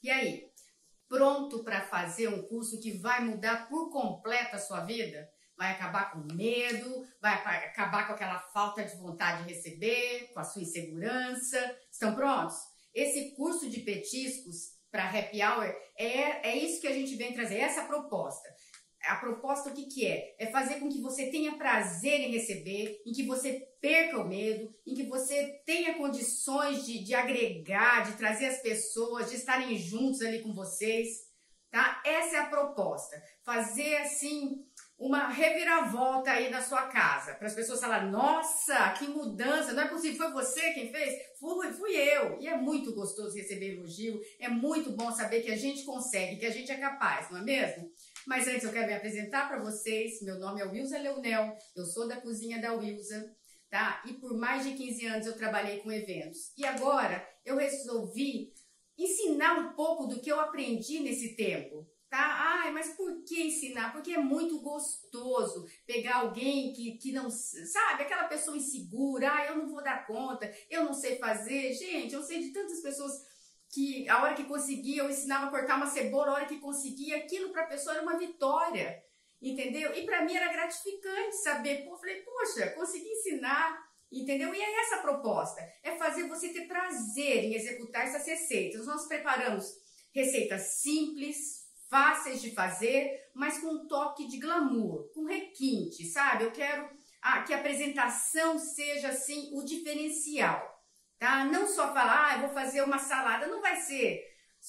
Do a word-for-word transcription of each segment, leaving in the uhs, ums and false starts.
E aí, pronto para fazer um curso que vai mudar por completo a sua vida? Vai acabar com medo, vai acabar com aquela falta de vontade de receber, com a sua insegurança. Estão prontos? Esse curso de petiscos para Happy Hour é, é isso que a gente vem trazer, essa proposta. A proposta o que, que é? É fazer com que você tenha prazer em receber, em que você perca o medo, em que você tenha condições de, de agregar, de trazer as pessoas, de estarem juntos ali com vocês, tá? Essa é a proposta. Fazer, assim, uma reviravolta aí na sua casa, para as pessoas falarem, nossa, que mudança, não é possível, foi você quem fez? Fui, fui eu. E é muito gostoso receber elogio, é muito bom saber que a gente consegue, que a gente é capaz, não é mesmo? Mas antes eu quero me apresentar para vocês. Meu nome é Wilza Leonel, eu sou da cozinha da Wilza, tá? E por mais de quinze anos eu trabalhei com eventos. E agora eu resolvi ensinar um pouco do que eu aprendi nesse tempo, tá? Ai, mas por que ensinar? Porque é muito gostoso pegar alguém que, que não, sabe, aquela pessoa insegura, ah, eu não vou dar conta, eu não sei fazer. Gente, eu sei de tantas pessoas que a hora que conseguia, eu ensinava a cortar uma cebola, a hora que conseguia, aquilo para a pessoa era uma vitória, entendeu? E para mim era gratificante saber, pô, falei, poxa, consegui ensinar, entendeu? E é essa a proposta, é fazer você ter prazer em executar essas receitas. Nós preparamos receitas simples, fáceis de fazer, mas com um toque de glamour, com requinte, sabe? Eu quero ah, que a apresentação seja, assim, o diferencial. Tá? Não só falar, ah, eu vou fazer uma salada, não vai ser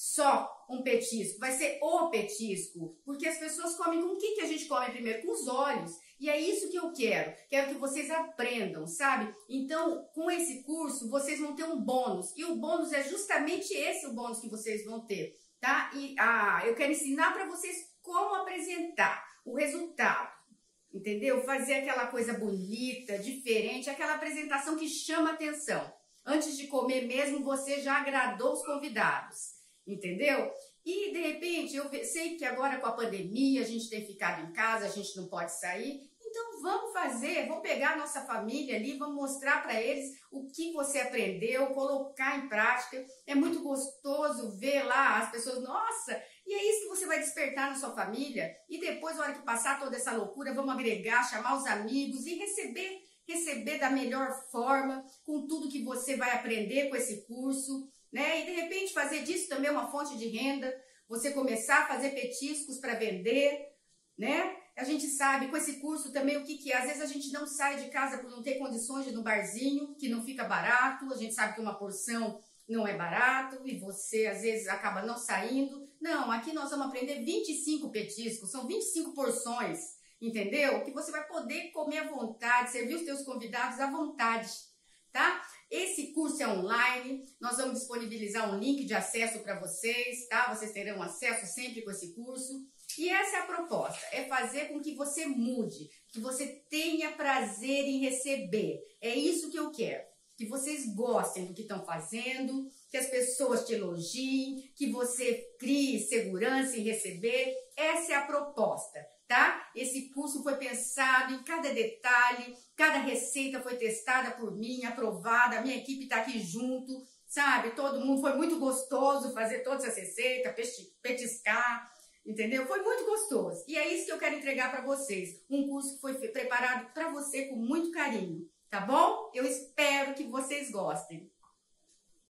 só um petisco, vai ser o petisco, porque as pessoas comem com o que, que a gente come primeiro? Com os olhos, e é isso que eu quero, quero que vocês aprendam, sabe? Então, com esse curso, vocês vão ter um bônus, e o bônus é justamente esse o bônus que vocês vão ter, tá? E ah, eu quero ensinar para vocês como apresentar o resultado, entendeu? Fazer aquela coisa bonita, diferente, aquela apresentação que chama atenção. Antes de comer mesmo, você já agradou os convidados, entendeu? E, de repente, eu sei que agora com a pandemia, a gente tem ficado em casa, a gente não pode sair, então vamos fazer, vamos pegar a nossa família ali, vamos mostrar para eles o que você aprendeu, colocar em prática. É muito gostoso ver lá as pessoas, nossa, e é isso que você vai despertar na sua família. E depois, na hora que passar toda essa loucura, vamos agregar, chamar os amigos e receber receber da melhor forma, com tudo que você vai aprender com esse curso, né? E de repente fazer disso também uma fonte de renda, você começar a fazer petiscos para vender, né? A gente sabe com esse curso também o que que é, às vezes a gente não sai de casa por não ter condições de ir no barzinho, que não fica barato, a gente sabe que uma porção não é barato e você às vezes acaba não saindo. Não, aqui nós vamos aprender vinte e cinco petiscos, são vinte e cinco porções, entendeu? Que você vai poder comer à vontade, servir os teus convidados à vontade, tá? Esse curso é online, nós vamos disponibilizar um link de acesso para vocês, tá? Vocês terão acesso sempre com esse curso. E essa é a proposta, é fazer com que você mude, que você tenha prazer em receber. É isso que eu quero, que vocês gostem do que estão fazendo, que as pessoas te elogiem, que você crie segurança em receber. Essa é a proposta. Tá? Esse curso foi pensado em cada detalhe, cada receita foi testada por mim, aprovada, a minha equipe está aqui junto, sabe? Todo mundo, foi muito gostoso fazer todas as receitas, petiscar, entendeu? Foi muito gostoso. E é isso que eu quero entregar para vocês, um curso que foi preparado para você com muito carinho, tá bom? Eu espero que vocês gostem.